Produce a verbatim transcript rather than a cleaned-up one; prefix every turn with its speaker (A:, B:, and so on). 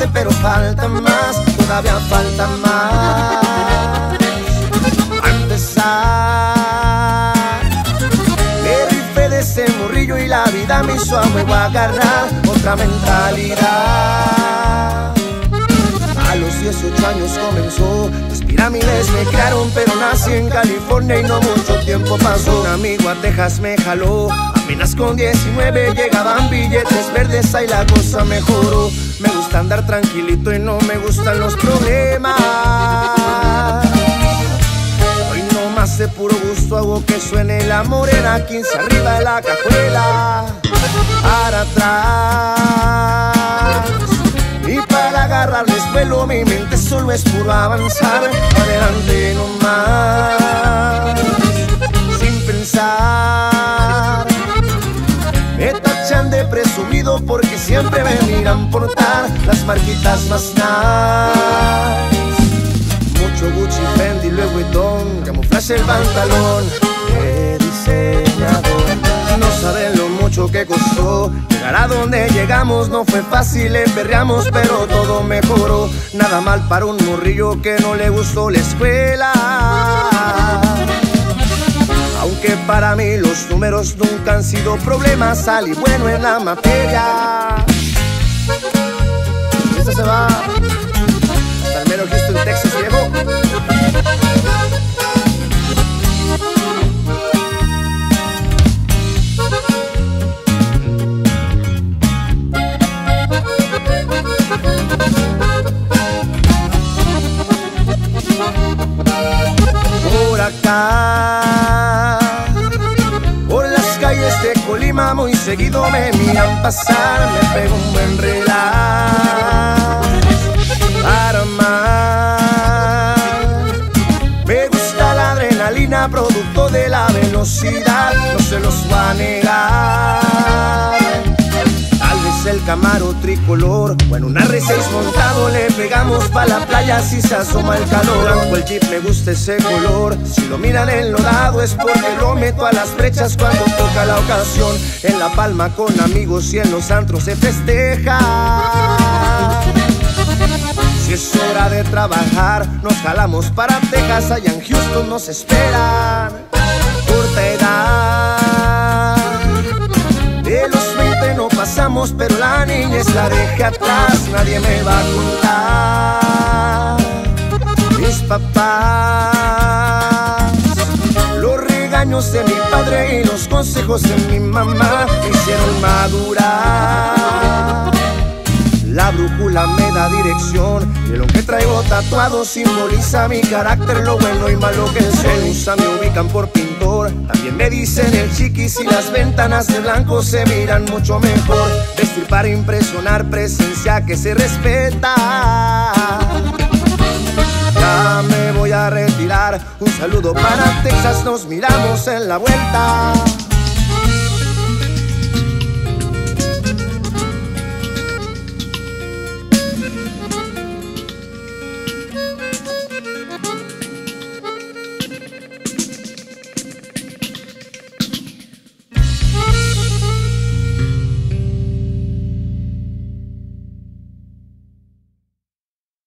A: parte, pero falta más, todavía falta más. A empezar, me rifé de ese morrillo y la vida me hizo a huevo agarrar otra mentalidad. A los dieciocho años comenzó, las pirámides me crearon, pero nací en California y no mucho tiempo pasó. Un amigo a Texas me jaló, apenas con diecinueve llegaban billetes verdes, ahí la cosa mejoró. Me gusta andar tranquilito y no me gustan los problemas. Hoy no más de puro gusto hago que suene la morena, quince arriba de la cajuela, para atrás. Y para agarrarles vuelo mi mente solo es puro avanzar, adelante no más, sin pensar. Me tachan de presumido porque siempre me miran portar las marquitas más nice. Mucho Gucci, Fendi, Louis Vuitton, camuflaje el pantalón de diseñador. No saben lo mucho que costó llegar a donde llegamos, no fue fácil, emperreamos, pero todo mejoró. Nada mal para un morrillo que no le gustó la escuela, aunque para mí los números nunca han sido problemas, salí bueno en la materia. Esto se va hasta el mero Houston, Texas, viejo. Por acá, por las calles de Colima muy seguido me miran pasar, me pego un buen relax para más. Me gusta la adrenalina, producto de la velocidad, no se los va a negar. Tal vez el Camaro tricolor o en una R seis montado le pegamos pa' la playa si se asoma el calor. Blanco el Jeep, me gusta ese color, si lo miran enlodado es porque lo meto a las brechas cuando toca la ocasión. En La Palma con amigos y en los antros se festeja. Si es hora de trabajar, nos jalamos para Texas, allá en Houston nos esperan. Corta edad, de los veinte no pasamos, pero la niñez la dejé atrás, nadie me va a contar. Mis papás, los regaños de mi padre y los consejos de mi mamá me hicieron madurar. La brújula me da dirección y lo que traigo tatuado simboliza mi carácter, lo bueno y malo que soy. En USA me ubican por pintor, también me dicen el chiquis y las ventanas de blanco se miran mucho mejor. Vestir para impresionar, presencia que se respeta. Ya me voy a retirar, un saludo para Texas, nos miramos en la vuelta.